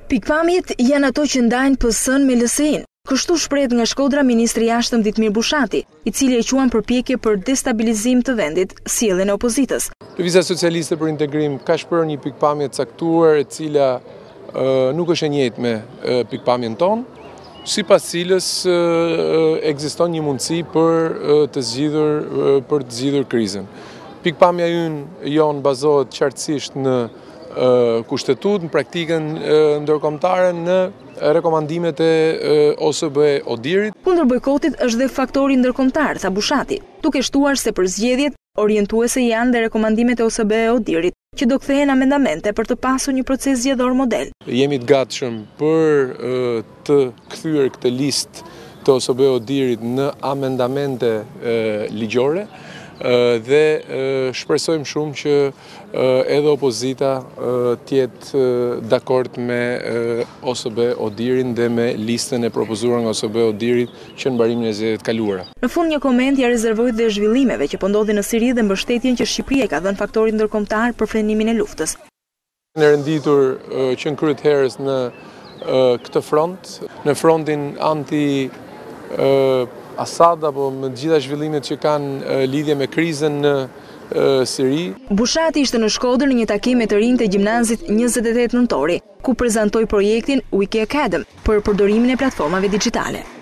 Pikpamjet janë ato që ndajnë PS-n me LSI-n. Kështu shprehet nga Shkodra ministri i jashtëm Ditmir Bushati, i cili e quan përpjekje për destabilizim të vendit, sjelljen e opozitës. Lëvizja Socialiste për Integrim ka shprehur një pikpamje të caktuar, e cila nuk është e njëjtë me pikpamjen tonë, sipas cilës ekziston një mundësi për të zgjidhur krizën. Pikpamja jonë bazohet qartësisht në kushtetut, në praktikën ndërkombëtare, në rekomandimet e OSBE Odirit. Kundër bojkotit është dhe faktori ndërkombëtar, tha Bushati, duke shtuar se për zgjedhjet orientuese janë dhe rekomandimet e OSBE Odirit, që do kthehen amendamente për të pasur një proces zgjedhor model. Jemi të gatshëm për të kthyer këtë listë të OSBE Odirit në amendamente ligjore dhe shpresojmë shumë që edhe opozita tjetë dakord me OSBE Odirin dhe me listën e propozuar nga OSBE Odirit që në mbarimin e zgjedhjeve të kaluara. Në fund një koment ja rezervoi dhe zhvillimeve që po ndodhin në Siri dhe mbështetjen që Shqipëria ka dhënë faktorit ndërkombëtar për frenimin e luftës. Në renditur që në kryet herës në këtë front, në frontin anti Asad apo me gjitha zhvillimet që kanë lidhje me krizën në Siri. Bushati ishte në Shkodër në një takim me të rinjtë e gjimnazit 28 nëntori, ku prezantoi projektin Wiki Academy për përdorimin e platformave digjitale.